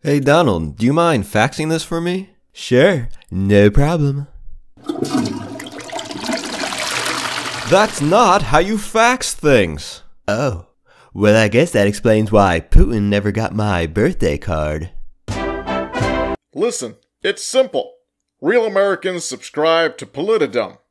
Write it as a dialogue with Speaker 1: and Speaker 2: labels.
Speaker 1: Hey Donald, do you mind faxing this for me?
Speaker 2: Sure, no problem.
Speaker 1: That's not how you fax things.
Speaker 2: Oh, well I guess that explains why Putin never got my birthday card.
Speaker 3: Listen, it's simple. Real Americans subscribe to Politidom.